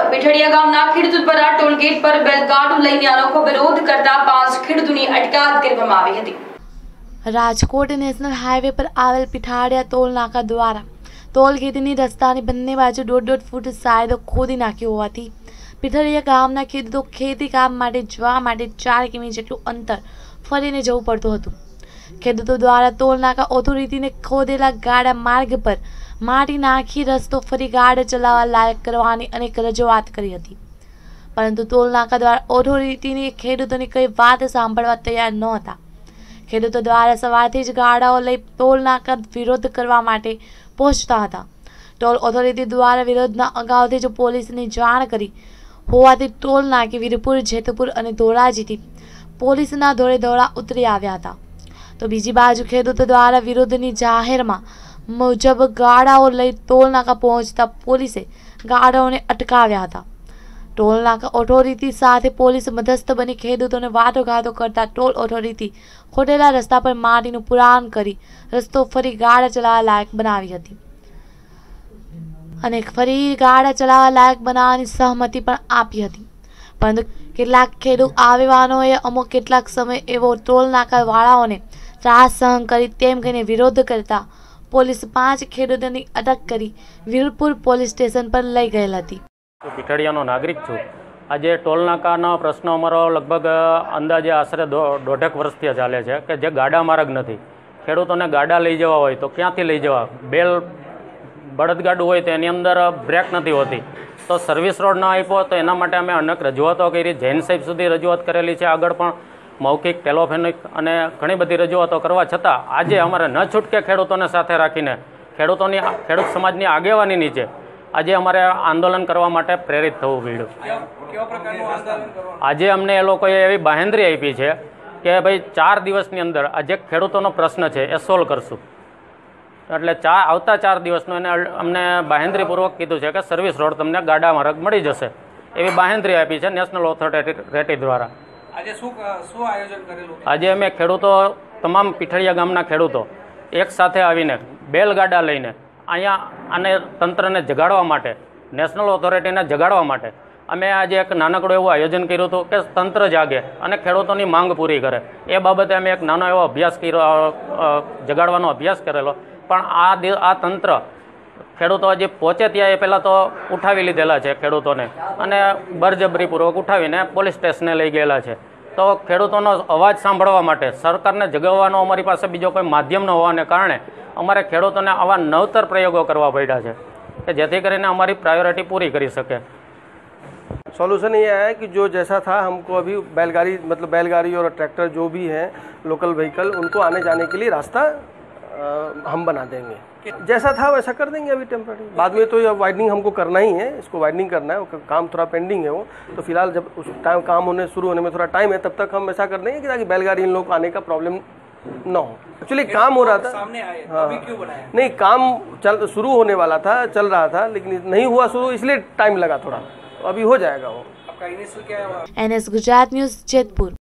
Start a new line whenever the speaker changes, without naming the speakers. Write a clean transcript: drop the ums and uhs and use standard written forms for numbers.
પીઠડિયા ગામના ખેડૂત દ્વારા ટોલગેટ પર બેલગાડુ લઈને અનોખો વિરોધ કરતા 5 ખેડૂતોની અટકાયત કરવામાં આવી હતી।
રાજકોટ નેશનલ હાઈવે પર આવેલ પીઠાડિયા ટોલ નાકા દ્વારા ટોલગેટની રસ્તાની બંને બાજુ 1.5 ફૂટ સાયદો ખોદી નાખ્યો હોવાથી પીઠડિયા ગામના ખેડૂતો ખેતી કામ માટે જવા માટે 4 કિમી જેટલું અંતર ફરીને જવું પડતું હતું। ખેડૂતો દ્વારા ટોલ નાકા ઓથોરિટીને ખોદેલા ગાડા માર્ગ પર માટી નાખી રસ્તો ફરી ગાડી ચલાવવા લાયક કરવાની અનેક રજૂઆત કરી હતી, પરંતુ ટોલ નાકા દ્વારા ઓથોરિટીની ખેડૂતોની કઈ વાત સાંભળવા તૈયાર ન હતા। ખેડૂતો દ્વારા સવારથી જ ગાડાઓ લઈ ટોલ નાકા વિરોધ કરવા માટે પહોંચતા હતા। ટોલ ઓથોરિટી દ્વારા વિરોધના અગાઉથી જ પોલીસની જાણ કરી હોવાથી ટોલ નાકે વીરપુર, જેતપુર અને ધોરાજીથી પોલીસના દોડે દોડા ઉતરી આવ્યા હતા। તો બીજી બાજુ ખેડૂતો દ્વારા વિરોધની જાહેરમાં મુજબ ગાડાઓ લઈ ટોલ નાકા પહોંચતા પોલીસે ગાડાઓને અટકાવ્યા હતા। ટોલ નાકા ઓથોરિટી સાથે પોલીસ મધ્યસ્થ બની ખેડૂતોને વાટાઘાટો કરતા ટોલ ઓથોરિટી ખોટેલા રસ્તા પર માટીનું પુરાણ કરી રસ્તો ફરી ગાડા ચલાવવા લાયક બનાવી હતી અને ફરી ગાડા ચલાવવા લાયક બનાવવાની સહમતિ પણ આપી હતી, પરંતુ કેટલાક ખેડૂત આગેવાનોએ અમુક કેટલાક સમય એવો ટોલ નાકા વાળાઓને ત્રાસ સહન કરી તેમ કહીને વિરોધ કરતા પોલીસ 5 ખેડૂતોની અટક કરી વીરપુર પોલીસ સ્ટેશન પર લઈ ગયેલ હતી।
પીઠડિયાનો નાગરિક છું। આજે ટોલ નાકાનો પ્રશ્ન અમારો લગભગ અંદાજે આશરે 1.5 વર્ષથી ચાલે છે કે જે ગાડા માર્ગ નથી। ખેડૂતોને ગાડા લઈ જવા હોય તો ક્યાંથી લઈ જવા? બળદગાડું હોય તો એની અંદર બ્રેક નથી હોતી, તો સર્વિસ રોડ ન આપ્યો તો એના માટે અમે અનેક રજૂઆતો કરી। જૈન સાહેબ સુધી રજૂઆત કરેલી છે, આગળ પણ મૌખિક, ટેલિફોનિક અને ઘણી બધી રજૂઆતો કરવા છતાં આજે અમારે ન છૂટકે ખેડૂતોને સાથે રાખીને ખેડૂત સમાજની આગેવાની નીચે આજે અમારે આંદોલન કરવા માટે પ્રેરિત થવું પડ્યું। આજે અમને એ લોકોએ એવી બાહેંધરી આપી છે કે ભાઈ 4 દિવસની અંદર આ જે ખેડૂતોનો પ્રશ્ન છે એ સોલ્વ કરશું, એટલે આવતા 4 દિવસનું એને અમને બાહેંધરીપૂર્વક કીધું છે કે સર્વિસ રોડ તમને ગાડા માર્ગ મળી જશે, એવી બાહેંધરી આપી છે નેશનલ ઓથોરિટી દ્વારા।
આજે શું આયોજન કરેલું?
આજે અમે ખેડૂતો, તમામ પીઠડિયા ગામના ખેડૂતો એક સાથે આવીને બેલગાડા લઈને અહીંયા આને તંત્રને જગાડવા માટે, નેશનલ ઓથોરિટીને જગાડવા માટે અમે આજે એક નાનકડું એવું આયોજન કર્યું હતું કે તંત્ર જાગે અને ખેડૂતોની માંગ પૂરી કરે। એ બાબતે અમે એક નાનો એવો અભ્યાસ કર્યો, જગાડવાનો અભ્યાસ કરેલો, પણ આ તંત્ર ખેડૂતો હજી પહોંચે ત્યાં એ પહેલાં તો ઉઠાવી લીધેલા છે ખેડૂતોને અને બળજબરીપૂર્વક ઉઠાવીને પોલીસ સ્ટેશને લઈ ગયેલા છે। તો ખેડૂતોનો અવાજ સાંભળવા માટે, સરકારને જગાવવાનો અમારી પાસે બીજો કોઈ માધ્યમ ન હોવાને કારણે અમારે ખેડૂતોને આવા નવતર પ્રયોગો કરવા પડ્યા છે કે જેથી કરીને અમારી प्रायोरिटी पूरी કરી શકે।
सॉल्यूशन ये है कि जो जैसा था हमको अभी बैलगाड़ी और ट्रैक्टर जो भी हैं लोकल व्हीकल, उनको आने जाने के लिए रास्ता हम बना देंगे। जैसा था वैसा कर देंगे अभी टेम्पररी। बाद में तो ये वाइडनिंग हमको करना ही है, इसको वाइडनिंग करना है, काम थोड़ा पेंडिंग है वो, तो फिलहाल जब उस टाइम काम शुरू होने में थोड़ा टाइम है, तब तक हम ऐसा कर देंगे कि ताकि बैलगाड़ी इन लोगों को आने का प्रॉब्लम न हो। एक्चुअली काम हो रहा था,
सामने आए,
हाँ,
अभी क्यों बनाया?
नहीं, काम शुरू होने वाला था, चल रहा था, लेकिन नहीं हुआ शुरू, इसलिए टाइम लगा थोड़ा, तो अभी हो जाएगा वो।
आपका इनिशियल क्या है?
NS Gujarat news, Jetpur.